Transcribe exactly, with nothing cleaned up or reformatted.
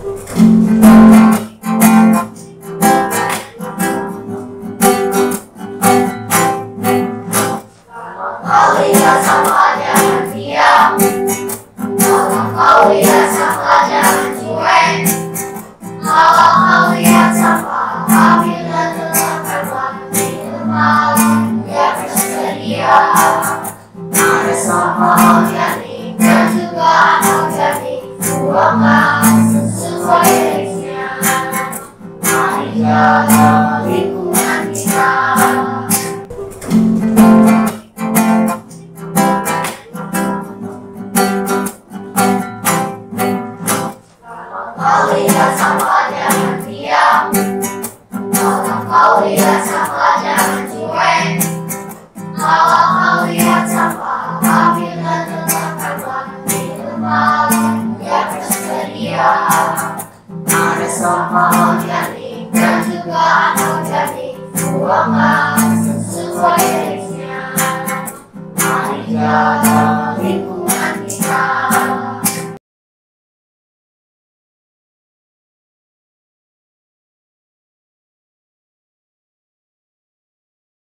Kau lihat sampah jangan diam. Kalau kau lihat sampah jangan cuek. Kalau kau lihat sampah, ambil dan letakkanlah di tempat yang tersedia. Ada sampah organik dan juga anorganik. Buanglah sesuai jenisnya. Mari jaga lingkungan kita. Kau lihat sampah jangan diam. Kalau kau lihat sampah jangan cuek. Kalau kau lihat sampah, ambil dan letakkanlah di tempat yang tersedia. Ada sampah organik dan juga